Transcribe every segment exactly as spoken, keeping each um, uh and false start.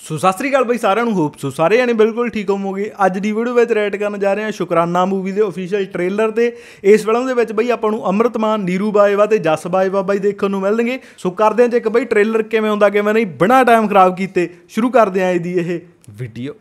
सो सत श्री अकाल बई सारिਆਂ ਨੂੰ होप सो सारे जाने बिल्कुल ठीक होवोगे। अज की वीडियो में रैट करन जा रहे हैं शुकराना मूवी के ऑफिशियल ट्रेलर ते। इस फिल्म के बई आपां नूं अमृत मान, नीरू बाजवा ते जस बाजवा बई देखने को मिलणगे। सो करदे चेक बई ट्रेलर किवें हुंदा किवें नहीं, बिना टाइम खराब कीते शुरू करदे आं दी ये वीडियो।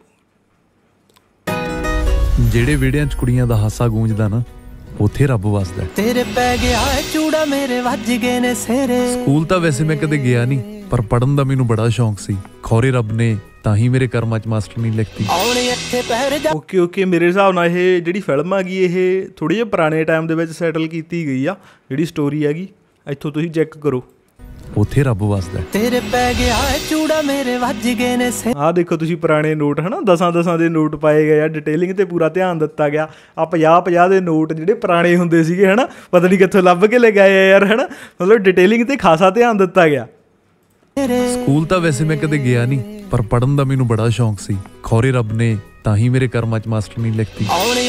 ਜਿਹੜੇ ਵਿੜਿਆਂ ਚ ਕੁੜੀਆਂ ਦਾ ਹਾਸਾ ਗੂੰਜਦਾ ਨਾ, ਉੱਥੇ ਰੱਬ ਵਸਦਾ। ਤੇਰੇ ਪੈ ਗਿਆ ਚੂੜਾ ਮੇਰੇ ਵੱਜ ਗਏ ਨੇ ਸਿਰੇ। ਸਕੂਲ ਤਾਂ ਵੈਸੇ ਮੈਂ ਕਦੇ ਗਿਆ ਨਹੀਂ, ਪਰ ਪੜਨ ਦਾ ਮੈਨੂੰ ਬੜਾ ਸ਼ੌਂਕ ਸੀ। ਖੌਰੇ ਰੱਬ ਨੇ ਤਾਂ ਹੀ ਮੇਰੇ ਕਰਮਾਂ ਚ ਮਾਸਟਰ ਨਹੀਂ ਲਿਖਤੀ। ਓਕੇ ਓਕੇ ਮੇਰੇ ਹਿਸਾਬ ਨਾਲ ਇਹ ਜਿਹੜੀ ਫਿਲਮ ਹੈਗੀ ਇਹ ਥੋੜੀ ਜਿਹੀ ਪੁਰਾਣੇ ਟਾਈਮ ਦੇ ਵਿੱਚ ਸੈਟਲ ਕੀਤੀ ਗਈ ਆ। ਜਿਹੜੀ ਸਟੋਰੀ ਹੈਗੀ ਇੱਥੋਂ ਤੁਸੀਂ ਚੈੱਕ ਕਰੋ, ਉੱਥੇ ਰੱਬ ਵਸਦਾ। ਤੇਰੇ ਪੈ ਗਿਆ ਚੂੜਾ ਮੇਰੇ ਵੱਜ ਗਏ ਨੇ ਸਿਰੇ। ਆਹ ਦੇਖੋ ਤੁਸੀਂ ਪੁਰਾਣੇ ਨੋਟ ਹੈ ਨਾ, ਦਸਾਂ ਦਸਾਂ ਦੇ ਨੋਟ ਪਾਏ ਗਏ ਆ। ਡਿਟੇਲਿੰਗ ਤੇ ਪੂਰਾ ਧਿਆਨ ਦਿੱਤਾ ਗਿਆ। ਆ ਪੰਜਾਹ ਪੰਜਾਹ ਦੇ ਨੋਟ ਜਿਹੜੇ ਪੁਰਾਣੇ ਹੁੰਦੇ ਸੀਗੇ ਹੈ ਨਾ, ਪਤਾ ਨਹੀਂ ਕਿੱਥੋਂ ਲੱਭ ਕੇ ਲੈ ਗਏ ਯਾਰ ਹੈ ਨਾ। ਮਤਲਬ ਡਿਟੇਲਿੰਗ ਤੇ ਖਾਸਾ ਧਿਆਨ ਦਿੱਤਾ ਗਿਆ। ਸਕੂਲ ਤਾਂ ਵੈਸੇ ਮੈਂ ਕਦੇ ਗਿਆ ਨਹੀਂ, ਪਰ ਪੜਨ ਦਾ ਮੈਨੂੰ ਬੜਾ ਸ਼ੌਂਕ ਸੀ। ਖੌਰੇ ਰੱਬ ਨੇ ਤਾਂ ਹੀ ਮੇਰੇ ਕਰਮਾਂ ਚ ਮਾਸਟਰ ਨਹੀਂ ਲਿਖਤੀ।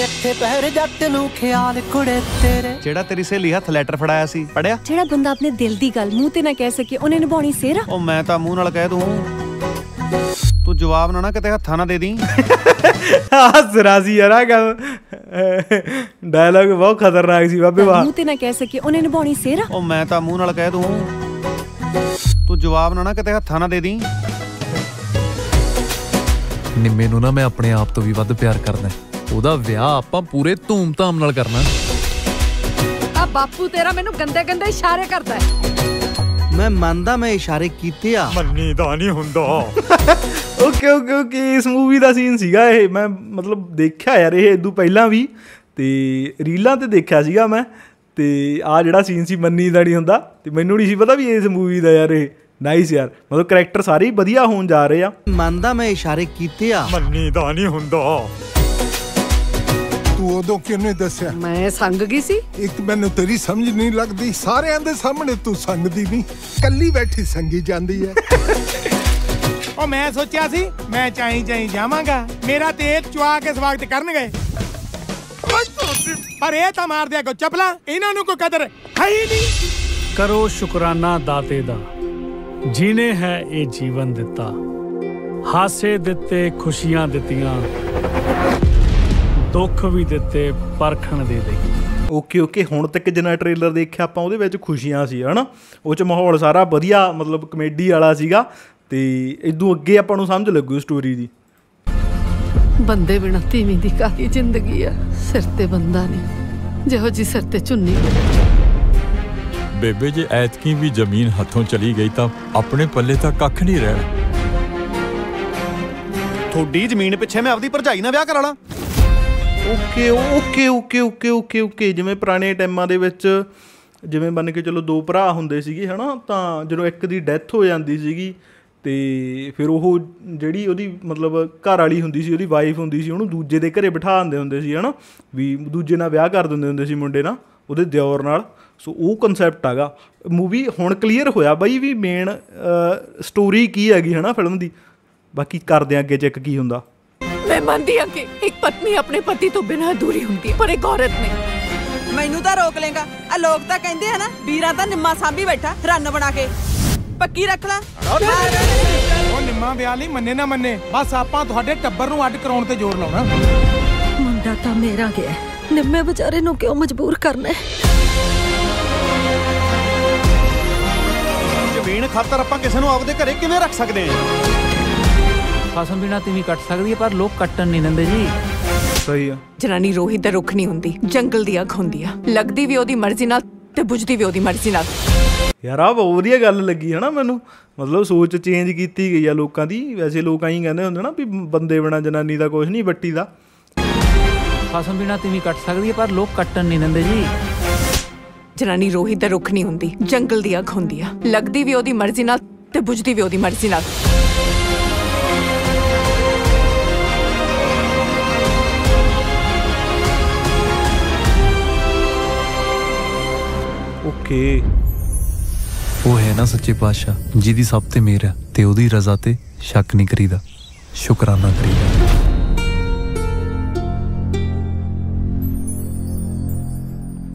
ਜਿਹੜਾ ਤੇਰੀ ਸਹੇਲੀ ਹੱਥ ਲੈਟਰ ਫੜਾਇਆ ਸੀ ਪੜਿਆ? ਜਿਹੜਾ ਬੰਦਾ ਆਪਣੇ ਦਿਲ ਦੀ ਗੱਲ ਮੂੰਹ ਤੇ ਨਾ ਕਹਿ ਸਕੇ ਉਹਨੇ ਨਿਭਾਉਣੀ ਸਿਹਰਾ। ਉਹ ਮੈਂ ਤਾਂ ਮੂੰਹ ਨਾਲ ਕਹਿ ਦੂੰ, ਤੂੰ ਜਵਾਬ ਨਾ ਨਾ ਕਿਤੇ ਹੱਥਾਂ ਨਾ ਦੇ ਦੀ। ਹੱਸ ਰਿਹਾ ਸੀ ਯਾਰ, ਆ ਗੱਲ ਡਾਇਲੌਗ ਬਹੁਤ ਖਤਰਨਾਕ ਸੀ ਬਾਬੇ। ਵਾਹ, ਮੂੰਹ ਤੇ ਨਾ ਕਹਿ ਸਕੇ ਉਹਨੇ ਨਿਭਾਉਣੀ ਸਿਹਰਾ। ਉਹ ਮੈਂ ਤਾਂ ਮੂੰਹ ਨਾਲ ਕਹਿ ਦੂੰ, ਤੂੰ ਜਵਾਬ ਨਾ ਨਾ ਕਿਤੇ ਹੱਥਾਂ ਨਾ ਦੇ ਦੀ। ਨਿੰਮੇ ਨੂੰ ਨਾ ਮੈਂ ਆਪਣੇ ਆਪ ਤੋਂ ਵੀ ਵੱਧ ਪਿਆਰ ਕਰਦਾ। ਉਹਦਾ ਵਿਆਹ ਆਪਾਂ ਪੂਰੇ ਧੂਮ ਧਾਮ ਨਾਲ ਕਰਨਾ। ਆ ਬਾਪੂ ਤੇਰਾ ਮੈਨੂੰ ਗੰਦੇ ਗੰਦੇ ਇਸ਼ਾਰੇ ਕਰਦਾ ਹੈ। ਮੈਂ ਮੰਨਦਾ ਮੈਂ ਇਸ਼ਾਰੇ ਕੀਤੇ ਆ, ਮੰਨੀ ਦਾ ਨਹੀਂ ਹੁੰਦਾ। ਓਕੇ ਓਕੇ ਓਕੇ ਇਸ ਮੂਵੀ ਦਾ ਸੀਨ ਸੀਗਾ ਇਹ। ਮੈਂ ਮਤਲਬ ਦੇਖਿਆ ਯਾਰ ਇਹ ਇਦੋਂ ਪਹਿਲਾਂ ਵੀ, ਤੇ ਰੀਲਾਂ ਤੇ ਦੇਖਿਆ ਸੀਗਾ ਮੈਂ। ਤੇ ਆਹ ਜਿਹੜਾ ਸੀਨ ਸੀ ਮੰਨੀ ਦਾ ਨਹੀਂ ਹੁੰਦਾ, ਤੇ ਮੈਨੂੰ ਨਹੀਂ ਸੀ ਪਤਾ ਵੀ ਇਸ ਮੂਵੀ ਦਾ ਯਾਰ ਇਹ। ਨਾਈਸ ਯਾਰ, ਮਤਲਬ ਕਰੈਕਟਰ ਸਾਰੇ ਹੀ ਵਧੀਆ ਹੋਣ ਜਾ ਰਹੇ ਆ। ਮੰਨਦਾ ਮੈਂ ਇਸ਼ਾਰੇ ਕੀਤੇ ਆ, ਮੰਨੀ ਦਾ ਨਹੀਂ ਹੁੰਦਾ। ਤੂੰ ਉਦੋਂ ਕਿਉਂ ਨਹੀਂ ਦੱਸਿਆ? ਮੈਂ ਸੰਗ ਗਈ ਸੀ। ਇੱਕ ਮੈਨੂੰ ਤੇਰੀ ਸਮਝ ਨਹੀਂ ਲੱਗਦੀ, ਸਾਰਿਆਂ ਦੇ ਸਾਹਮਣੇ ਤੂੰ ਸੰਗਦੀ ਨਹੀਂ, ਕੱਲੀ ਬੈਠੀ ਸੰਗੀ ਜਾਂਦੀ ਹੈ। ਉਹ ਮੈਂ ਸੋਚਿਆ ਸੀ ਮੈਂ ਚਾਈ ਚਾਈ ਜਾਵਾਂਗਾ, ਮੇਰਾ ਤੇ ਚੁਆ ਕੇ ਸਵਾਗਤ ਕਰਨਗੇ, ਪਰ ਇਹ ਤਾਂ ਮਾਰ ਦਿਆ ਕੋ ਚਪਲਾ। ਇਹਨਾਂ ਨੂੰ ਕੋਈ ਕਦਰ ਹੈ ਹੀ ਨਹੀਂ। ਕਰੋ ਸ਼ੁਕਰਾਨਾ ਦਾਤੇ ਦਾ, ਜਿਹਨੇ ਹੈ ਇਹ ਜੀਵਨ ਦਿੱਤਾ। ਹਾਸੇ ਦਿੱਤੇ, ਖੁਸ਼ੀਆਂ ਦਿੱਤੀਆਂ, ਦੁੱਖ ਵੀ ਦਿੱਤੇ, ਪਰਖਣ ਦੇ ਲਈ। ਓਕੇ ਓਕੇ ਹੁਣ ਤੱਕ ਜਿੰਨਾ ਟ੍ਰੇਲਰ ਦੇਖਿਆ ਆਪਾਂ ਉਹਦੇ ਵਿੱਚ ਖੁਸ਼ੀਆਂ ਸੀ ਹੈ ਨਾ। ਉਹ 'ਚ ਮਾਹੌਲ ਸਾਰਾ ਵਧੀਆ ਮਤਲਬ ਕਮੇਡੀ ਵਾਲਾ ਸੀਗਾ। ਤੇ ਇਦੋਂ ਅੱਗੇ ਆਪਾਂ ਨੂੰ ਸਮਝ ਲੱਗੂ ਸਟੋਰੀ ਦੀ। ਬੰਦੇ ਬਿਨਾਂ ਤੀਵੀਂ ਦੀ ਕਾਹਦੀ ਜ਼ਿੰਦਗੀ ਆ। ਸਿਰ ਤੇ ਬੰਦਾ ਨਹੀਂ, ਜਿਹੋ ਜੀ ਸਿਰ ਤੇ ਚੁੰਨੀ। ਬੇਬੇ ਜੇ ਐਤਕੀ ਵੀ ਜ਼ਮੀਨ ਹੱਥੋਂ ਚਲੀ ਗਈ ਤਾਂ ਆਪਣੇ ਪੱਲੇ ਤਾਂ ਕੱਖ ਨਹੀਂ ਰਹਿਣਾ। ਤੁਹਾਡੀ ਜ਼ਮੀਨ ਪਿੱਛੇ ਮੈਂ ਆਪਦੀ ਭਰਜਾਈ ਨਾਲ ਵਿਆਹ ਕਰਾ ਲਾਂ। Okay okay okay okay okay okay ਜਿਵੇਂ ਪੁਰਾਣੇ ਟਾਈਮਾਂ ਦੇ ਵਿੱਚ ਜਿਵੇਂ ਮੰਨ ਕੇ ਚਲੋ ਦੋ ਭਰਾ ਹੁੰਦੇ ਸੀਗੇ ਹੈ ਨਾ, ਤਾਂ ਜਦੋਂ ਇੱਕ ਦੀ ਡੈਥ ਹੋ ਜਾਂਦੀ ਸੀਗੀ ਤੇ ਫਿਰ ਉਹ ਜਿਹੜੀ ਉਹਦੀ ਮਤਲਬ ਘਰ ਵਾਲੀ ਹੁੰਦੀ ਸੀ, ਉਹਦੀ ਵਾਈਫ ਹੁੰਦੀ ਸੀ, ਉਹਨੂੰ ਦੂਜੇ ਦੇ ਘਰੇ ਬਿਠਾ ਦਿੰਦੇ ਹੁੰਦੇ ਸੀ ਹੈ ਨਾ, ਵੀ ਦੂਜੇ ਨਾਲ ਵਿਆਹ ਕਰ ਦਿੰਦੇ ਹੁੰਦੇ ਸੀ ਮੁੰਡੇ ਨਾਲ, ਉਹਦੇ ਦਿਓਰ ਨਾਲ। ਸੋ ਉਹ ਕਨਸੈਪਟ ਹੈਗਾ ਮੂਵੀ। ਹੁਣ ਕਲੀਅਰ ਹੋਇਆ ਬਾਈ ਵੀ ਮੇਨ ਸਟੋਰੀ ਕੀ ਹੈਗੀ ਹੈ ਨਾ ਫਿਲਮ ਦੀ। ਬਾਕੀ ਕਰਦੇ ਹਾਂ ਅੱਗੇ ਚੈੱਕ ਕੀ ਹੁੰਦਾ। ਮੈਂ ਮੰਨਦੀ ਹਾਂ ਕਿ ਇੱਕ ਪਤਨੀ ਆਪਣੇ ਪਤੀ ਤੋਂ ਬਿਨਾਂ ਅਧੂਰੀ ਹੁੰਦੀ ਹੈ, ਪਰ ਇੱਕ ਔਰਤ ਨਹੀਂ। ਮੈਨੂੰ ਤਾਂ ਰੋਕ ਲੇਗਾ। ਆ ਲੋਕ ਤਾਂ ਕਹਿੰਦੇ ਆ ਨਾ, ਵੀਰਾਂ ਤਾਂ ਨਿੰਮਾ ਸਾਂਭੀ ਬੈਠਾ ਰਨ ਬਣਾ ਕੇ, ਪੱਕੀ ਰੱਖ ਲੈ। ਉਹ ਨਿੰਮਾ ਵਿਆਹ ਲਈ ਮੰਨੇ ਨਾ ਮੰਨੇ, ਬਸ ਆਪਾਂ ਤੁਹਾਡੇ ਟੱਬਰ ਨੂੰ ਅੱਡ ਕਰਾਉਣ ਤੇ ਜ਼ੋਰ ਲਾਉਣਾ। ਮੁੰਡਾ ਤਾਂ ਮੇਰਾ ਗਿਆ, ਨਿੰਮੇ ਵਿਚਾਰੇ ਨੂੰ ਕਿਉਂ ਮਜਬੂਰ ਕਰਨਾ? ਜ਼ਮੀਨ ਖਾਤਰ ਆਪਾਂ ਕਿਸੇ ਨੂੰ ਆਪਦੇ ਘਰੇ ਕਿਵੇਂ ਰੱਖ ਸਕਦੇ ਹਾਂ? ਫਸਮ ਬਿਨਾਂ ਤੀਵੀਂ ਕੱਟ ਸਕਦੀ ਹੈ, ਪਰ ਲੋਕ ਕੱਟਣ ਨਹੀਂ ਦਿੰਦੇ ਜੀ। ਸਹੀ ਆ। ਜਨਾਨੀ ਰੋਹਿਤ ਦਾ ਰੁੱਖ ਨਹੀਂ ਹੁੰਦੀ, ਜੰਗਲ ਦੀ ਅੱਗ ਹੁੰਦੀ ਆ। ਲੱਗਦੀ ਵੀ ਉਹਦੀ ਮਰਜ਼ੀ ਨਾਲ ਤੇ ਬੁਝਦੀ ਵੀ ਉਹਦੀ ਮਰਜ਼ੀ ਨਾਲ। ਯਾਰ ਆਹ ਬਹੁਤ ਵਧੀਆ ਗੱਲ ਲੱਗੀ ਹੈ ਨਾ ਮੈਨੂੰ। ਮਤਲਬ ਸੋਚ ਚੇਂਜ ਕੀਤੀ ਗਈ ਆ ਲੋਕਾਂ ਦੀ। ਵੈਸੇ ਲੋਕ ਆਈ ਕਹਿੰਦੇ ਹੁੰਦੇ ਨਾ ਵੀ ਬੰਦੇ ਬਿਨਾਂ ਜਨਾਨੀ ਦਾ ਕੁਛ ਨਹੀਂ, ਬੱਟੀ ਦਾ। ਫਸਮ ਬਿਨਾਂ ਤੀਵੀਂ ਕੱਟ ਸਕਦੀ ਹੈ, ਪਰ ਲੋਕ ਕੱਟਣ ਨਹੀਂ ਦਿੰਦੇ ਜੀ। ਜਨਾਨੀ ਰੋਹਿਤ ਦਾ ਰੁੱਖ ਨਹੀਂ ਹੁੰਦੀ, ਜੰਗਲ ਦੀ ਅੱਗ ਹੁੰਦੀ ਆ। ਲੱਗਦੀ ਵੀ ਉਹਦੀ ਮਰਜ਼ੀ ਨਾਲ ਤੇ ਬੁਝਦੀ ਵੀ ਉਹਦੀ ਮਰਜ਼ੀ ਨਾਲ। ਓਕੇ ਉਹ ਹੈ ਨਾ ਸੱਚੇ ਪਾਤਸ਼ਾਹ, ਜਿਹਦੀ ਸਭ ਤੇ ਮਿਹਰ ਹੈ ਤੇ ਉਹਦੀ ਰਜ਼ਾ ਤੇ ਸ਼ੱਕ ਨਹੀਂ ਕਰੀਦਾ, ਸ਼ੁਕਰਾਨਾ ਕਰੀਦਾ।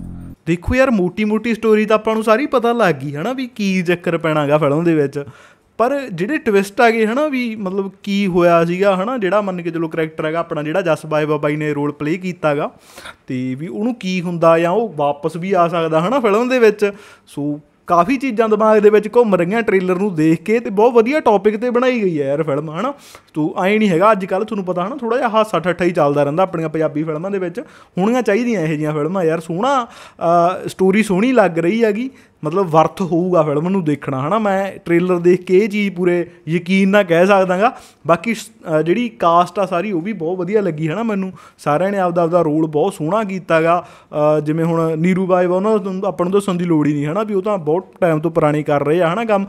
ਦੇਖੋ ਯਾਰ ਮੋਟੀ ਮੋਟੀ ਸਟੋਰੀ ਤਾਂ ਆਪਾਂ ਨੂੰ ਸਾਰੀ ਪਤਾ ਲੱਗ ਗਈ ਹੈ ਨਾ, ਵੀ ਕੀ ਚੱਕਰ ਪੈਣਾ ਗਾ ਫਿਲਮ ਦੇ ਵਿੱਚ। ਪਰ ਜਿਹੜੇ ਟਵਿਸਟ ਆ ਗਏ ਹੈ ਨਾ ਵੀ ਮਤਲਬ ਕੀ ਹੋਇਆ ਸੀਗਾ ਹੈ ਨਾ, ਜਿਹੜਾ ਮੰਨ ਕੇ ਚਲੋ ਕਰੈਕਟਰ ਹੈਗਾ ਆਪਣਾ ਜਿਹੜਾ ਜਸ ਬਾਜਵਾ ਬਾਈ ਨੇ ਰੋਲ ਪਲੇਅ ਕੀਤਾ ਗਾ, ਅਤੇ ਵੀ ਉਹਨੂੰ ਕੀ ਹੁੰਦਾ ਜਾਂ ਉਹ ਵਾਪਸ ਵੀ ਆ ਸਕਦਾ ਹੈ ਨਾ ਫਿਲਮ ਦੇ ਵਿੱਚ। ਸੋ ਕਾਫੀ ਚੀਜ਼ਾਂ ਦਿਮਾਗ ਦੇ ਵਿੱਚ ਘੁੰਮ ਰਹੀਆਂ ਟ੍ਰੇਲਰ ਨੂੰ ਦੇਖ ਕੇ, ਅਤੇ ਬਹੁਤ ਵਧੀਆ ਟੌਪਿਕ 'ਤੇ ਬਣਾਈ ਗਈ ਹੈ ਯਾਰ ਫਿਲਮ ਹੈ ਨਾ। ਤੂੰ ਐਂ ਨਹੀਂ ਹੈਗਾ ਅੱਜ ਕੱਲ੍ਹ ਤੁਹਾਨੂੰ ਪਤਾ ਹੈ ਨਾ ਥੋੜ੍ਹਾ ਜਿਹਾ ਹਾਸਾ ਠੱਠਾ ਹੀ ਚੱਲਦਾ ਰਹਿੰਦਾ ਆਪਣੀਆਂ ਪੰਜਾਬੀ ਫਿਲਮਾਂ ਦੇ ਵਿੱਚ। ਹੋਣੀਆਂ ਚਾਹੀਦੀਆਂ ਇਹੋ ਜਿਹੀਆਂ ਫਿਲਮਾਂ ਯਾਰ, ਸੋਹਣਾ ਸਟੋਰੀ ਸੋਹਣੀ ਲੱਗ ਰਹੀ ਹੈਗੀ, ਮਤਲਬ ਵਰਥ ਹੋਊਗਾ ਫਿਲਮ ਨੂੰ ਦੇਖਣਾ ਹੈ ਨਾ। ਮੈਂ ਟ੍ਰੇਲਰ ਦੇਖ ਕੇ ਇਹ ਚੀਜ਼ ਪੂਰੇ ਯਕੀਨ ਨਾਲ ਕਹਿ ਸਕਦਾ ਗਾ। ਬਾਕੀ ਜਿਹੜੀ ਕਾਸਟ ਆ ਸਾਰੀ ਉਹ ਵੀ ਬਹੁਤ ਵਧੀਆ ਲੱਗੀ ਹੈ ਨਾ ਮੈਨੂੰ, ਸਾਰਿਆਂ ਨੇ ਆਪਦਾ ਆਪਦਾ ਰੋਲ ਬਹੁਤ ਸੋਹਣਾ ਕੀਤਾ ਗਾ। ਜਿਵੇਂ ਹੁਣ ਨੀਰੂ ਬਾਜਵਾ ਉਹਨਾਂ ਨੂੰ ਆਪਾਂ ਨੂੰ ਦੱਸਣ ਦੀ ਲੋੜ ਹੀ ਨਹੀਂ ਹੈ ਨਾ ਵੀ ਉਹ ਤਾਂ ਬਹੁਤ ਟਾਈਮ ਤੋਂ ਪੁਰਾਣੇ ਕਰ ਰਹੇ ਆ ਹੈ ਨਾ ਕੰਮ,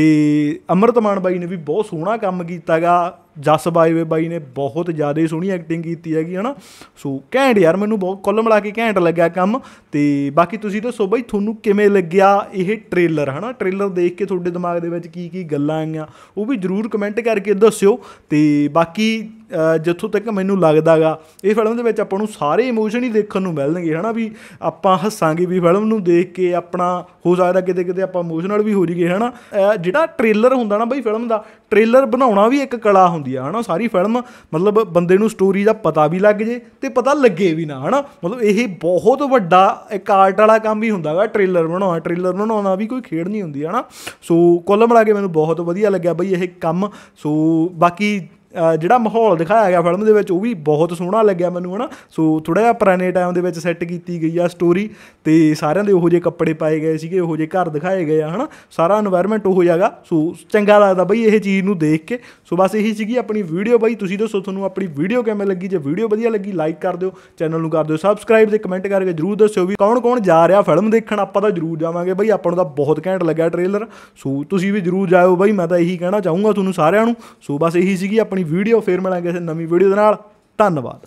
ਅਤੇ ਅੰਮ੍ਰਿਤ ਮਾਨ ਬਾਈ ਨੇ ਵੀ ਬਹੁਤ ਸੋਹਣਾ ਕੰਮ ਕੀਤਾ ਗਾ। ਜਸ ਬਾਜਵੇ ਬਾਈ ਨੇ ਬਹੁਤ ਜ਼ਿਆਦਾ ਸੋਹਣੀ ਐਕਟਿੰਗ ਕੀਤੀ ਹੈਗੀ ਹੈ ਨਾ। ਸੋ ਘੈਂਟ ਯਾਰ, ਮੈਨੂੰ ਬਹੁਤ ਕੁੱਲ ਮਿਲਾ ਕੇ ਘੈਂਟ ਲੱਗਿਆ ਕੰਮ। ਅਤੇ ਬਾਕੀ ਤੁਸੀਂ ਦੱਸੋ ਬਾਈ ਤੁਹਾਨੂੰ ਕਿਵੇਂ ਲੱਗਿਆ ਇਹ ਟ੍ਰੇਲਰ ਹੈ ਨਾ। ਟ੍ਰੇਲਰ ਦੇਖ ਕੇ ਤੁਹਾਡੇ ਦਿਮਾਗ ਦੇ ਵਿੱਚ ਕੀ ਕੀ ਗੱਲਾਂ ਆਈਆਂ ਉਹ ਵੀ ਜ਼ਰੂਰ ਕਮੈਂਟ ਕਰਕੇ ਦੱਸਿਓ। ਅਤੇ ਬਾਕੀ ਜਿੱਥੋਂ ਤੱਕ ਮੈਨੂੰ ਲੱਗਦਾ ਗਾ ਇਹ ਫਿਲਮ ਦੇ ਵਿੱਚ ਆਪਾਂ ਨੂੰ ਸਾਰੇ ਇਮੋਸ਼ਨ ਹੀ ਦੇਖਣ ਨੂੰ ਮਿਲਣਗੇ ਹੈ ਨਾ, ਵੀ ਆਪਾਂ ਹੱਸਾਂਗੇ ਵੀ ਫਿਲਮ ਨੂੰ ਦੇਖ ਕੇ, ਆਪਣਾ ਹੋ ਸਕਦਾ ਕਿਤੇ ਕਿਤੇ ਆਪਾਂ ਇਮੋਸ਼ਨਲ ਵੀ ਹੋ ਜਾਈਏ ਹੈ ਨਾ। ਜਿਹੜਾ ਟ੍ਰੇਲਰ ਹੁੰਦਾ ਨਾ ਬਈ ਫਿਲਮ ਦਾ, ਟ੍ਰੇਲਰ ਬਣਾਉਣਾ ਵੀ ਇੱਕ ਕਲਾ ਹੁੰਦੀ ਆ ਹੈ ਨਾ। ਸਾਰੀ ਫਿਲਮ ਮਤਲਬ ਬੰਦੇ ਨੂੰ ਸਟੋਰੀ ਦਾ ਪਤਾ ਵੀ ਲੱਗ ਜੇ ਅਤੇ ਪਤਾ ਲੱਗੇ ਵੀ ਨਾ ਹੈ ਨਾ, ਮਤਲਬ ਇਹ ਬਹੁਤ ਵੱਡਾ ਇੱਕ ਆਰਟ ਵਾਲਾ ਕੰਮ ਹੀ ਹੁੰਦਾ ਗਾ ਟ੍ਰੇਲਰ ਬਣਾਉਣਾ। ਟ੍ਰੇਲਰ ਬਣਾਉਣਾ ਵੀ ਕੋਈ ਖੇਡ ਨਹੀਂ ਹੁੰਦੀ ਹੈ ਨਾ। ਸੋ ਕੁੱਲ ਮਿਲਾ ਕੇ ਮੈਨੂੰ ਬਹੁਤ ਵਧੀਆ ਲੱਗਿਆ ਬਈ ਇਹ ਕੰਮ। ਸੋ ਬਾਕੀ ਜਿਹੜਾ ਮਾਹੌਲ ਦਿਖਾਇਆ ਗਿਆ ਫਿਲਮ ਦੇ ਵਿੱਚ ਉਹ ਵੀ ਬਹੁਤ ਸੋਹਣਾ ਲੱਗਿਆ ਮੈਨੂੰ ਹੈ ਨਾ। ਸੋ ਥੋੜ੍ਹਾ ਜਿਹਾ ਪੁਰਾਣੇ ਟਾਈਮ ਦੇ ਵਿੱਚ ਸੈੱਟ ਕੀਤੀ ਗਈ ਆ ਸਟੋਰੀ, ਅਤੇ ਸਾਰਿਆਂ ਦੇ ਉਹੋ ਜਿਹੇ ਕੱਪੜੇ ਪਾਏ ਗਏ ਸੀਗੇ, ਉਹੋ ਜਿਹੇ ਘਰ ਦਿਖਾਏ ਗਏ ਆ ਹੈ ਨਾ, ਸਾਰਾ ਇਨਵਾਇਰਮੈਂਟ ਉਹੋ ਜਿਹਾ ਗਾ। ਸੋ ਚੰਗਾ ਲੱਗਦਾ ਬਈ ਇਹ ਚੀਜ਼ ਨੂੰ ਦੇਖ ਕੇ। ਸੋ ਬਸ ਇਹੀ ਸੀਗੀ ਆਪਣੀ ਵੀਡੀਓ ਬਾਈ। ਤੁਸੀਂ ਦੱਸੋ ਤੁਹਾਨੂੰ ਆਪਣੀ ਵੀਡੀਓ ਕਿਵੇਂ ਲੱਗੀ। ਜੇ ਵੀਡੀਓ ਵਧੀਆ ਲੱਗੀ ਲਾਈਕ ਕਰ ਦਿਓ, ਚੈਨਲ ਨੂੰ ਕਰ ਦਿਓ ਸਬਸਕ੍ਰਾਈਬ, ਅਤੇ ਕਮੈਂਟ ਕਰਕੇ ਜ਼ਰੂਰ ਦੱਸਿਓ ਵੀ ਕੌਣ ਕੌਣ ਜਾ ਰਿਹਾ ਫਿਲਮ ਦੇਖਣ। ਆਪਾਂ ਤਾਂ ਜ਼ਰੂਰ ਜਾਵਾਂਗੇ ਬਈ, ਆਪਾਂ ਨੂੰ ਤਾਂ ਬਹੁਤ ਘੈਂਟ ਲੱਗਿਆ ਟ੍ਰੇਲਰ। ਸੋ ਤੁਸੀਂ ਵੀ ਜ਼ਰੂਰ ਜਾਇਓ ਬਈ, ਮੈਂ ਤਾਂ ਇਹੀ ਕਹਿਣਾ ਚਾਹੂੰਗਾ ਤੁਹਾਨੂੰ ਸਾਰਿਆਂ ਨੂੰ। ਸੋ ਬਸ ਇਹੀ ਸੀਗੀ ਆਪਣੀ ਵੀਡੀਓ, ਫਿਰ ਮਿਲਾਂਗੇ ਕਿਸੇ ਨਵੀਂ ਵੀਡੀਓ ਦੇ ਨਾਲ। ਧੰਨਵਾਦ।